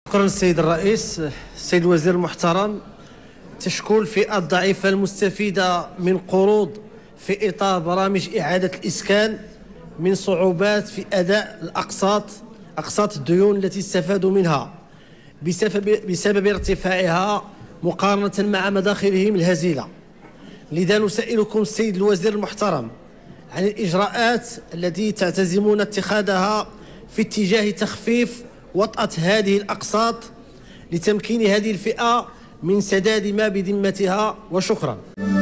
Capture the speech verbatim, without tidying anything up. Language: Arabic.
شكرا السيد الرئيس. السيد الوزير المحترم، تشكو الفئة الضعيفة المستفيدة من قروض في إطار برامج إعادة الإسكان من صعوبات في أداء الأقساط أقساط الديون التي استفادوا منها بسبب, بسبب ارتفاعها مقارنة مع مداخلهم الهزيلة. لذا نسألكم السيد الوزير المحترم عن الإجراءات التي تعتزمون اتخاذها في اتجاه تخفيف وطأة هذه الأقساط لتمكين هذه الفئة من سداد ما بذمتها، وشكرا.